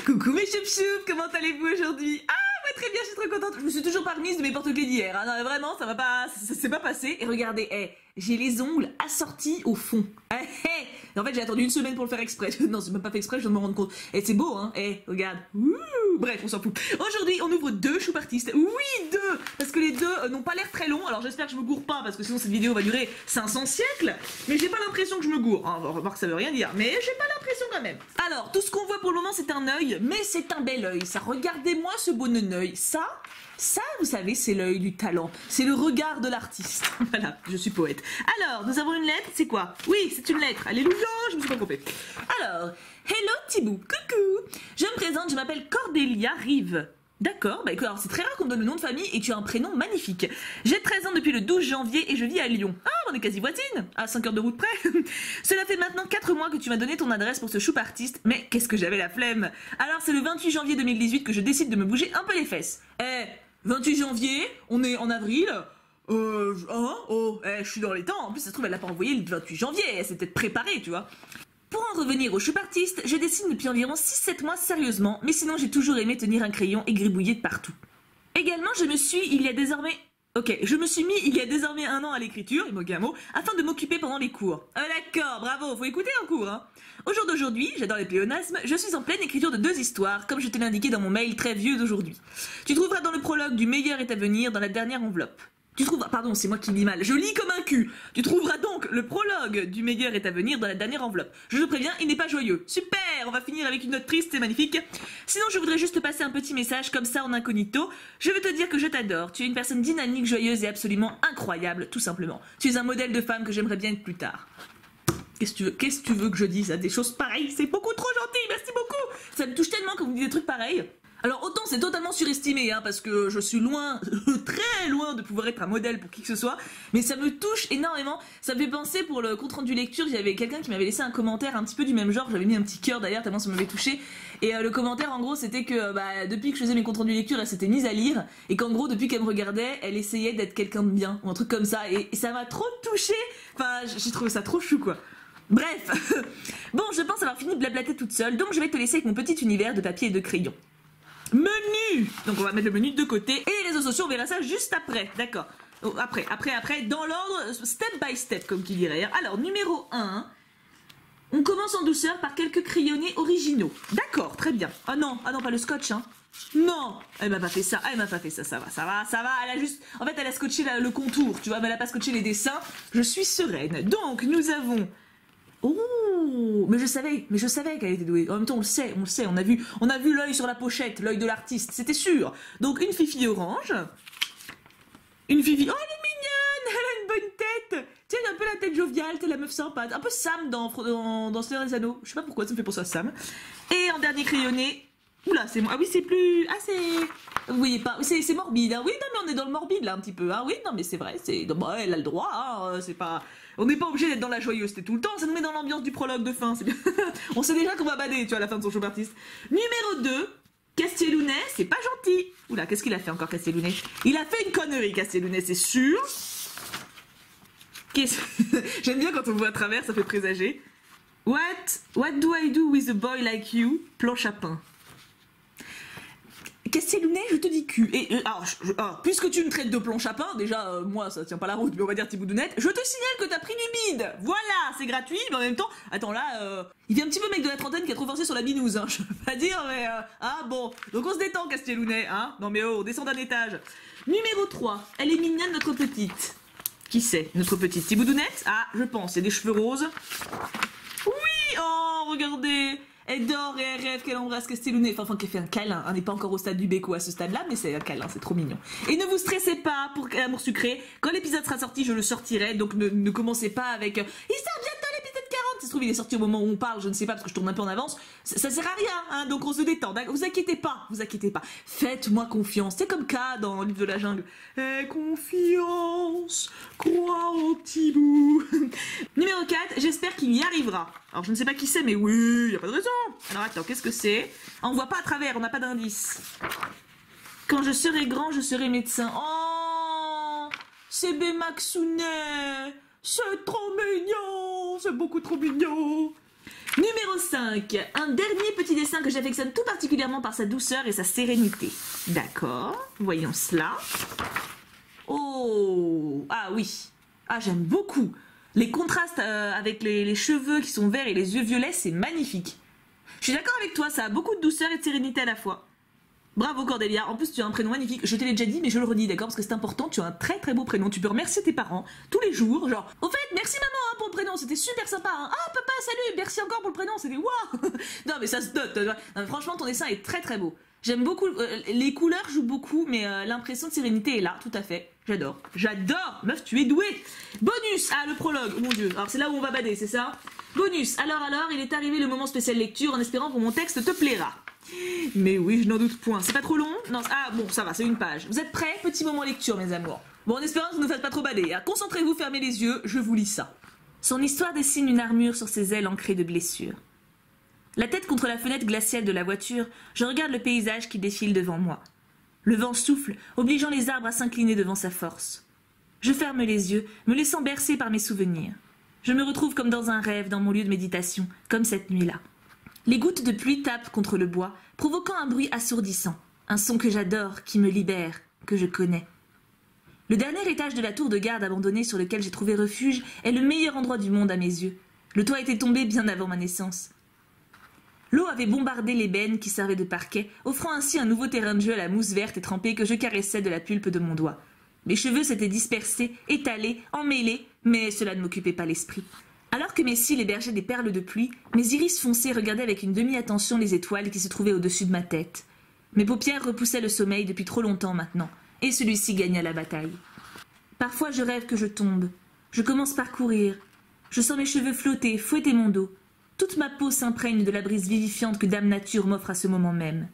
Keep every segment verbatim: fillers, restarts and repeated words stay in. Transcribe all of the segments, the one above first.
Coucou mes choup-choup, comment allez-vous aujourd'hui? Ah, moi très bien, je suis trop contente. Je me suis toujours pas remise de mes porte-clés d'hier. Hein. Non, vraiment, ça va pas, ça s'est pas passé. Et regardez, hey, j'ai les ongles assortis au fond. Hey, hey. En fait, j'ai attendu une semaine pour le faire exprès. Non, c'est même pas fait exprès, je viens de me rendre compte. Et c'est beau, hein. Hey, regarde. Ouh. Bref, on s'en fout. Aujourd'hui, on ouvre deux choupartistes. Oui, deux, parce que les deux euh, n'ont pas l'air très longs. Alors j'espère que je me gourre pas, parce que sinon cette vidéo va durer cinq cents siècles. Mais j'ai pas l'impression que je me gourre. Hein, on va voir que ça veut rien dire, mais j'ai pas l'impression quand même. Alors, tout ce qu'on voit pour le moment, c'est un œil, mais c'est un bel œil. Ça, regardez-moi ce beau œil. Ça, ça, vous savez, c'est l'œil du talent. C'est le regard de l'artiste. Voilà, je suis poète. Alors, nous avons une lettre, c'est quoi? Oui, c'est une lettre. Alléluia, je me suis pas trompée. Alors, hello Thibou, coucou. Je me présente, je m'appelle Cordélia Rive. D'accord, bah écoute, alors c'est très rare qu'on me donne le nom de famille et tu as un prénom magnifique. J'ai treize ans depuis le douze janvier et je vis à Lyon. Ah, on est quasi voisines, à cinq heures de route près. Cela fait maintenant quatre mois que tu m'as donné ton adresse pour ce choupartiste, mais qu'est-ce que j'avais la flemme. Alors c'est le vingt-huit janvier deux mille dix-huit que je décide de me bouger un peu les fesses. Eh, vingt-huit janvier, on est en avril. Euh, hein, oh, eh, je suis dans les temps. En plus, ça se trouve, elle l'a pas envoyé le vingt-huit janvier, elle s'est peut-être préparée, tu vois. Pour en revenir au choupartiste, je dessine depuis environ six sept mois sérieusement, mais sinon j'ai toujours aimé tenir un crayon et gribouiller de partout. Également, je me suis, il y a désormais... Ok, je me suis mis il y a désormais un an à l'écriture, il manque un mot, afin de m'occuper pendant les cours. Ah d'accord, bravo, faut écouter en cours, hein. Au jour d'aujourd'hui, j'adore les pléonasmes, je suis en pleine écriture de deux histoires, comme je te l'ai indiqué dans mon mail très vieux d'aujourd'hui. Tu trouveras dans le prologue du meilleur est à venir dans la dernière enveloppe. Tu trouveras, pardon, c'est moi qui lis mal, je lis comme un cul. Tu trouveras donc le prologue du meilleur est à venir dans la dernière enveloppe. Je te préviens, il n'est pas joyeux. Super, on va finir avec une note triste, c'est magnifique. Sinon, je voudrais juste te passer un petit message comme ça en incognito. Je veux te dire que je t'adore. Tu es une personne dynamique, joyeuse et absolument incroyable, tout simplement. Tu es un modèle de femme que j'aimerais bien être plus tard. Qu'est-ce que tu veux, qu'est-ce que tu veux que je dise à des choses pareilles? C'est beaucoup trop gentil, merci beaucoup. Ça me touche tellement quand vous me dites des trucs pareils. Alors autant c'est totalement surestimé, hein, parce que je suis loin, très loin de pouvoir être un modèle pour qui que ce soit, mais ça me touche énormément. Ça me fait penser pour le compte rendu lecture, il y avait quelqu'un qui m'avait laissé un commentaire un petit peu du même genre, j'avais mis un petit cœur d'ailleurs tellement ça m'avait touché, et euh, le commentaire en gros c'était que bah, depuis que je faisais mes comptes rendus lecture, elle s'était mise à lire, et qu'en gros depuis qu'elle me regardait, elle essayait d'être quelqu'un de bien, ou un truc comme ça, et, et ça m'a trop touché, enfin j'ai trouvé ça trop chou quoi. Bref, bon je pense avoir fini de blablater toute seule, donc je vais te laisser avec mon petit univers de papier et de crayon. Menu! Donc on va mettre le menu de côté et les réseaux sociaux, on verra ça juste après, d'accord. Après, après, après, dans l'ordre, step by step comme qui dirait. Alors, numéro un, on commence en douceur par quelques crayonnés originaux. D'accord, très bien. Ah non, ah non, pas le scotch, hein. Non, elle m'a pas fait ça, elle m'a pas fait ça, ça va, ça va, ça va, elle a juste... En fait, elle a scotché la, le contour, tu vois, mais elle a pas scotché les dessins. Je suis sereine. Donc, nous avons... Oh, mais je savais, mais je savais qu'elle était douée. En même temps, on le sait, on le sait. On a vu, on a vu l'œil sur la pochette, l'œil de l'artiste, c'était sûr. Donc une fifi orange, une fifi. Oh, elle est mignonne, elle a une bonne tête. Tu sais, elle a un peu la tête joviale, t'es la meuf sympa, un peu Sam dans dans, dans Seigneur des Anneaux. Je sais pas pourquoi, ça me fait penser à Sam. Et en dernier crayonné, oula, c'est moi. Ah oui, c'est plus, ah c'est, vous voyez pas, c'est morbide. Hein. Oui, non mais on est dans le morbide là un petit peu. Ah oui, non mais c'est vrai, c'est, bon, elle a le droit. Hein, c'est pas. On n'est pas obligé d'être dans la joyeuse tout le temps, ça nous met dans l'ambiance du prologue de fin, c'est bien. On sait déjà qu'on va bader, tu vois, à la fin de son choupartiste. Numéro deux, Castiellounet, c'est pas gentil. Oula, qu'est-ce qu'il a fait encore, Castiellounet? Il a fait une connerie, Castiellounet, c'est sûr. J'aime bien quand on voit à travers, ça fait présager. What, what do I do with a boy like you? Planche à pain. Castiellounet, je te dis cul. Et, euh, alors, je, alors, puisque tu me traites de planche à pain, déjà, euh, moi, ça tient pas la route, mais on va dire Thiboudounet, je te signale que t'as pris du bide. Voilà, c'est gratuit, mais en même temps, attends là, euh, il vient un petit peu mec de la trentaine qui a trop forcé sur la binouse, hein, je veux pas dire, mais, euh, ah bon, donc on se détend, Castiellounet, hein, non mais oh, on descend d'un étage. Numéro trois, elle est mignonne, notre petite. Qui c'est, notre petite Thiboudounet? Ah, je pense, il y a des cheveux roses. Oui, oh, regardez. Elle dort et elle rêve qu'elle embrasse Castiellounet, enfin, enfin qu'elle fait un câlin, on n'est pas encore au stade du béco à ce stade-là, mais c'est un câlin, c'est trop mignon. Et ne vous stressez pas pour l'amour sucré, quand l'épisode sera sorti, je le sortirai, donc ne, ne commencez pas avec euh, « Il sort bientôt l'épisode quarante !» Ça se trouve, il est sorti au moment où on parle, je ne sais pas, parce que je tourne un peu en avance, ça, ça sert à rien, hein, donc on se détend, vous inquiétez pas, vous inquiétez pas. Faites-moi confiance, c'est comme K dans le livre de la jungle. Aie confiance, crois au petit bout. Numéro quatre, j'espère qu'il y arrivera. Alors je ne sais pas qui c'est, mais oui, il n'y a pas de raison. Alors attends, qu'est-ce que c'est? On ne voit pas à travers, on n'a pas d'indice. Quand je serai grand, je serai médecin. Oh, c'est Bémaxounet. C'est trop mignon, c'est beaucoup trop mignon. Numéro cinq, un dernier petit dessin que j'affectionne tout particulièrement par sa douceur et sa sérénité. D'accord, voyons cela. Oh, ah oui, ah j'aime beaucoup. Les contrastes euh, avec les, les cheveux qui sont verts et les yeux violets, c'est magnifique. Je suis d'accord avec toi, ça a beaucoup de douceur et de sérénité à la fois. Bravo Cordélia, en plus tu as un prénom magnifique, je te l'ai déjà dit mais je le redis d'accord parce que c'est important, tu as un très très beau prénom, tu peux remercier tes parents tous les jours, genre au fait merci maman hein, pour le prénom, c'était super sympa, hein. Ah papa salut, merci encore pour le prénom, c'était waouh. Non mais ça se note, non, mais franchement ton dessin est très très beau, j'aime beaucoup, euh, les couleurs jouent beaucoup mais euh, l'impression de sérénité est là, tout à fait, j'adore, j'adore, meuf tu es douée. Bonus, ah le prologue, oh mon dieu, alors c'est là où on va bader, c'est ça. Bonus, alors alors, il est arrivé le moment spécial lecture en espérant que mon texte te plaira. Mais oui, je n'en doute point. C'est pas trop long? Non, ah bon, ça va, c'est une page. Vous êtes prêts? Petit moment lecture, mes amours. Bon, en espérant que vous ne faites pas trop bader. Hein. Concentrez-vous, fermez les yeux, je vous lis ça. Son histoire dessine une armure sur ses ailes ancrées de blessures. La tête contre la fenêtre glaciale de la voiture, je regarde le paysage qui défile devant moi. Le vent souffle, obligeant les arbres à s'incliner devant sa force. Je ferme les yeux, me laissant bercer par mes souvenirs. Je me retrouve comme dans un rêve, dans mon lieu de méditation, comme cette nuit-là. Les gouttes de pluie tapent contre le bois, provoquant un bruit assourdissant, un son que j'adore, qui me libère, que je connais. Le dernier étage de la tour de garde abandonnée sur lequel j'ai trouvé refuge est le meilleur endroit du monde à mes yeux. Le toit était tombé bien avant ma naissance. L'eau avait bombardé l'ébène qui servait de parquet, offrant ainsi un nouveau terrain de jeu à la mousse verte et trempée que je caressais de la pulpe de mon doigt. Mes cheveux s'étaient dispersés, étalés, emmêlés, mais cela ne m'occupait pas l'esprit. Alors que mes cils hébergeaient des perles de pluie, mes iris foncés regardaient avec une demi-attention les étoiles qui se trouvaient au-dessus de ma tête. Mes paupières repoussaient le sommeil depuis trop longtemps maintenant, et celui-ci gagna la bataille. Parfois je rêve que je tombe. Je commence par courir. Je sens mes cheveux flotter, fouetter mon dos. Toute ma peau s'imprègne de la brise vivifiante que Dame Nature m'offre à ce moment même.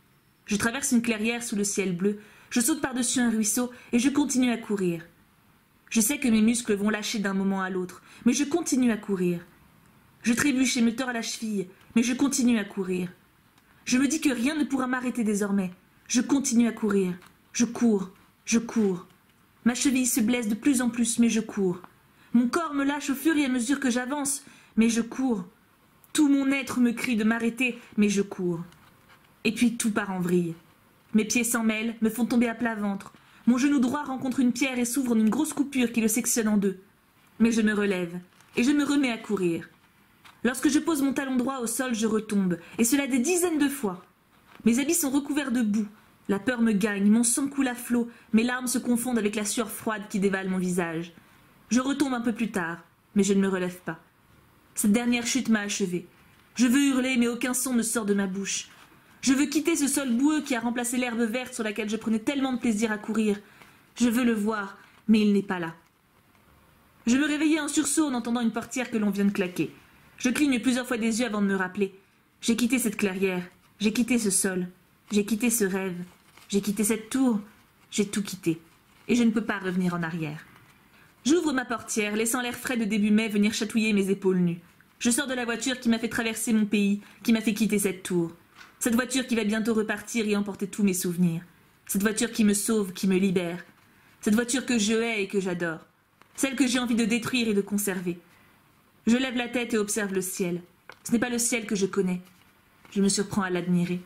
Je traverse une clairière sous le ciel bleu, je saute par-dessus un ruisseau et je continue à courir. Je sais que mes muscles vont lâcher d'un moment à l'autre, mais je continue à courir. Je trébuche et me tords la cheville, mais je continue à courir. Je me dis que rien ne pourra m'arrêter désormais. Je continue à courir. Je cours, je cours. Ma cheville se blesse de plus en plus, mais je cours. Mon corps me lâche au fur et à mesure que j'avance, mais je cours. Tout mon être me crie de m'arrêter, mais je cours. Et puis tout part en vrille. Mes pieds s'en mêlent, me font tomber à plat ventre. Mon genou droit rencontre une pierre et s'ouvre en une grosse coupure qui le sectionne en deux. Mais je me relève, et je me remets à courir. Lorsque je pose mon talon droit au sol, je retombe, et cela des dizaines de fois. Mes habits sont recouverts de boue. La peur me gagne, mon sang coule à flot, mes larmes se confondent avec la sueur froide qui dévale mon visage. Je retombe un peu plus tard, mais je ne me relève pas. Cette dernière chute m'a achevée. Je veux hurler, mais aucun son ne sort de ma bouche. Je veux quitter ce sol boueux qui a remplacé l'herbe verte sur laquelle je prenais tellement de plaisir à courir. Je veux le voir, mais il n'est pas là. Je me réveillais en sursaut en entendant une portière que l'on vient de claquer. Je cligne plusieurs fois des yeux avant de me rappeler. J'ai quitté cette clairière, j'ai quitté ce sol, j'ai quitté ce rêve, j'ai quitté cette tour, j'ai tout quitté. Et je ne peux pas revenir en arrière. J'ouvre ma portière, laissant l'air frais de début mai venir chatouiller mes épaules nues. Je sors de la voiture qui m'a fait traverser mon pays, qui m'a fait quitter cette tour. Cette voiture qui va bientôt repartir et emporter tous mes souvenirs. Cette voiture qui me sauve, qui me libère. Cette voiture que je hais et que j'adore. Celle que j'ai envie de détruire et de conserver. Je lève la tête et observe le ciel. Ce n'est pas le ciel que je connais. Je me surprends à l'admirer.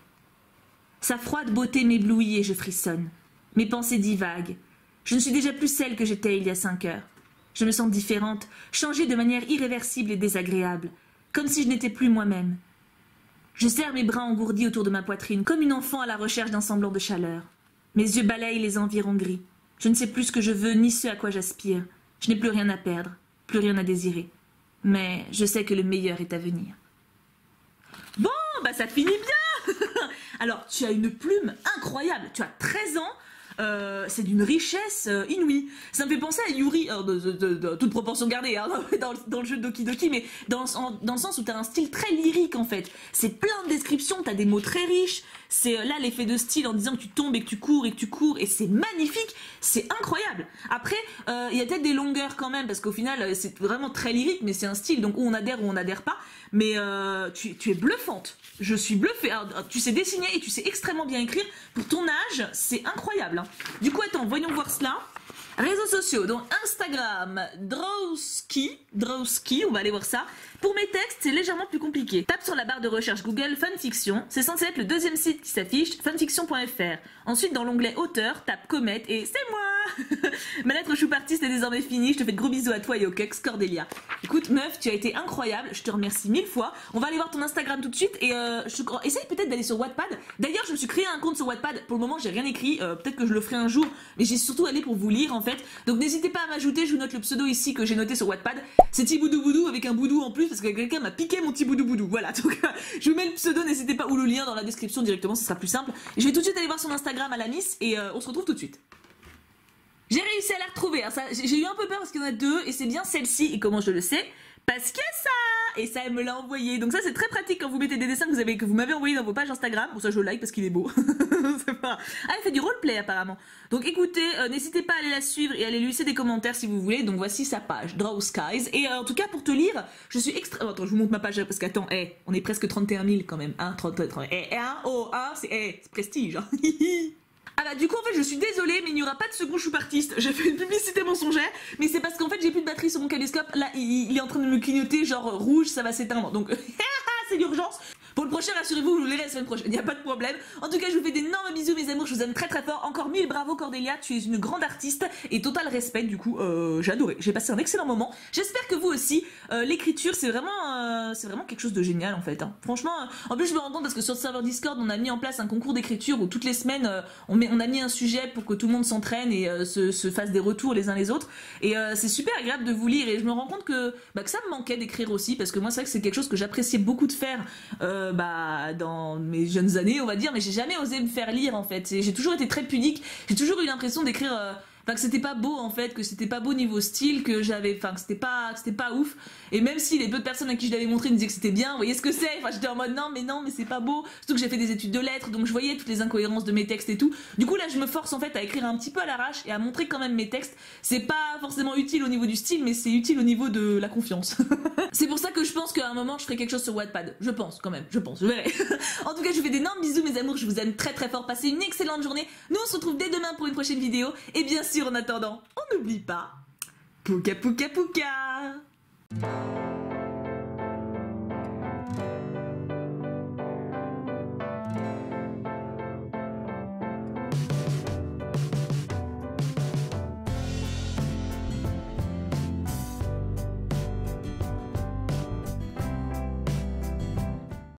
Sa froide beauté m'éblouit et je frissonne. Mes pensées divaguent. Je ne suis déjà plus celle que j'étais il y a cinq heures. Je me sens différente, changée de manière irréversible et désagréable, comme si je n'étais plus moi-même. Je serre mes bras engourdis autour de ma poitrine, comme une enfant à la recherche d'un semblant de chaleur. Mes yeux balayent les environs gris. Je ne sais plus ce que je veux, ni ce à quoi j'aspire. Je n'ai plus rien à perdre, plus rien à désirer. Mais je sais que le meilleur est à venir. Bon, bah ça finit bien. Alors, tu as une plume incroyable. Tu as treize ans. Euh, c'est d'une richesse euh, inouïe. Ça me fait penser à Yuri, euh, de, de, de, de toute proportion gardée, hein, dans, dans le jeu de Doki Doki, mais dans, en, dans le sens où tu as un style très lyrique en fait. C'est plein de descriptions, tu as des mots très riches. C'est euh, là l'effet de style en disant que tu tombes et que tu cours et que tu cours, et c'est magnifique, c'est incroyable. Après, il euh, y a peut-être des longueurs quand même, parce qu'au final, c'est vraiment très lyrique, mais c'est un style, donc où on adhère ou on n'adhère pas. Mais euh, tu, tu es bluffante. Je suis bluffée. Alors, tu sais dessiner et tu sais extrêmement bien écrire. Pour ton âge, c'est incroyable. Hein. Du coup, attends, voyons voir cela. Réseaux sociaux, donc Instagram, Drowski, Drowski, on va aller voir ça. Pour mes textes, c'est légèrement plus compliqué. Tape sur la barre de recherche Google fanfiction, c'est censé être le deuxième site qui s'affiche, fanfiction point f r. Ensuite, dans l'onglet auteur, tape Comet et c'est moi. Ma lettre choupartiste est désormais finie, je te fais de gros bisous à toi et au Kex Cordelia. Écoute meuf, tu as été incroyable, je te remercie mille fois. On va aller voir ton Instagram tout de suite et euh, je... essaye peut-être d'aller sur Wattpad. D'ailleurs, je me suis créé un compte sur Wattpad. Pour le moment, j'ai rien écrit, euh, peut-être que je le ferai un jour, mais j'ai surtout allé pour vous lire en fait. Donc n'hésitez pas à m'ajouter, je vous note le pseudo ici que j'ai noté sur Wattpad. C'est Tiboudou Boudou avec un boudou en plus parce que quelqu'un m'a piqué mon petit boudou boudou. Voilà, donc euh, je vous mets le pseudo, n'hésitez pas, ou le lien dans la description directement, ce sera plus simple. Et je vais tout de suite aller voir son Instagram à la Miss et euh, on se retrouve tout de suite. J'ai réussi à la retrouver, hein, j'ai eu un peu peur parce qu'il y en a deux et c'est bien celle-ci. Et comment je le sais? Parce que ça. Et ça, elle me l'a envoyé. Donc ça, c'est très pratique quand vous mettez des dessins que vous avez, que vous m'avez envoyés dans vos pages Instagram. Bon, ça, je like parce qu'il est beau. Pas... Ah, elle fait du roleplay apparemment. Donc écoutez, euh, n'hésitez pas à aller la suivre et à aller lui laisser des commentaires si vous voulez. Donc voici sa page, Draw Skies. Et euh, en tout cas, pour te lire, je suis extra... Oh, attends, je vous montre ma page parce qu'attends, hey, on est presque trente et un mille quand même. Hein, trente, trente, hey, hein, oh, hein, c'est hey, prestige. Hein. Ah bah du coup en fait je suis désolée mais il n'y aura pas de second choupartiste. J'ai fait une publicité mensongère mais c'est parce qu'en fait j'ai plus de batterie sur mon caméscope. Là il, il est en train de me clignoter genre rouge, ça va s'éteindre donc c'est l'urgence. Pour le prochain, rassurez-vous, je vous verrai la semaine prochaine, il n'y a pas de problème. En tout cas, je vous fais d'énormes bisous, mes amours, je vous aime très très fort. Encore mille bravo, Cordelia, tu es une grande artiste et total respect, du coup, euh, j'ai adoré. J'ai passé un excellent moment. J'espère que vous aussi, euh, l'écriture, c'est vraiment, euh, c'est vraiment quelque chose de génial en fait. Hein. Franchement, euh, en plus, je me rends compte parce que sur le serveur Discord, on a mis en place un concours d'écriture où toutes les semaines, euh, on, met, on a mis un sujet pour que tout le monde s'entraîne et euh, se, se fasse des retours les uns les autres. Et euh, c'est super agréable de vous lire et je me rends compte que, bah, que ça me manquait d'écrire aussi parce que moi, c'est vrai que c'est quelque chose que j'appréciais beaucoup de faire. Euh, bah, dans mes jeunes années on va dire, mais j'ai jamais osé me faire lire en fait, j'ai toujours été très pudique, j'ai toujours eu l'impression d'écrire euh, enfin que c'était pas beau en fait, que c'était pas beau niveau style, que j'avais, enfin que c'était pas, que c'était pas ouf, et même si les peu de personnes à qui je l'avais montré me disaient que c'était bien, vous voyez ce que c'est, enfin j'étais en mode non mais non mais c'est pas beau, surtout que j'ai fait des études de lettres, donc je voyais toutes les incohérences de mes textes et tout, du coup là je me force en fait à écrire un petit peu à l'arrache et à montrer quand même mes textes, c'est pas forcément utile au niveau du style mais c'est utile au niveau de la confiance. C'est pour ça que je pense qu'à un moment je ferai quelque chose sur Wattpad, je pense quand même, je pense, je verrai. En tout cas je vous fais d'énormes bisous mes amours, je vous aime très très fort, passez une excellente journée, nous on se retrouve dès demain pour une prochaine vidéo, et bien sûr en attendant, on n'oublie pas, pouka pouka pouka.